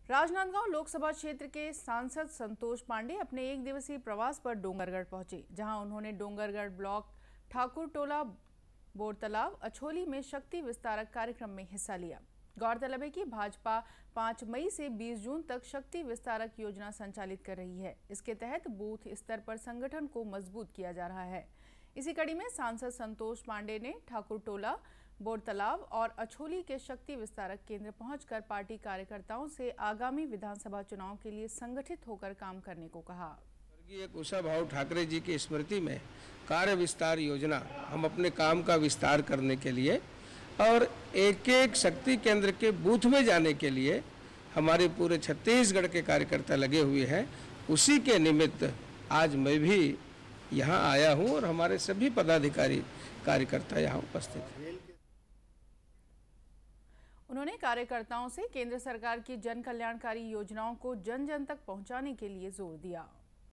राजनांदगांव लोकसभा क्षेत्र के सांसद संतोष पांडे अपने एक दिवसीय प्रवास पर डोंगरगढ़ पहुंचे, जहां उन्होंने डोंगरगढ़ ब्लॉक ठाकुरटोला बोरतालाब अछोली में शक्ति विस्तारक कार्यक्रम में हिस्सा लिया। गौरतलब है कि भाजपा 5 मई से 20 जून तक शक्ति विस्तारक योजना संचालित कर रही है। इसके तहत बूथ स्तर पर संगठन को मजबूत किया जा रहा है। इसी कड़ी में सांसद संतोष पांडे ने ठाकुरटोला, बोरतालाब और अछोली के शक्ति विस्तारक केंद्र पहुंचकर पार्टी कार्यकर्ताओं से आगामी विधानसभा चुनाव के लिए संगठित होकर काम करने को कहा। स्वर्गीय कुशाभाऊ ठाकरे जी की स्मृति में कार्य विस्तार योजना हम अपने काम का विस्तार करने के लिए और एक एक शक्ति केंद्र के बूथ में जाने के लिए हमारे पूरे छत्तीसगढ़ के कार्यकर्ता लगे हुए हैं। उसी के निमित्त आज मैं भी यहाँ आया हूँ और हमारे सभी पदाधिकारी कार्यकर्ता यहाँ उपस्थित हैं। उन्होंने कार्यकर्ताओं से केंद्र सरकार की जन कल्याणकारी योजनाओं को जन जन तक पहुंचाने के लिए जोर दिया।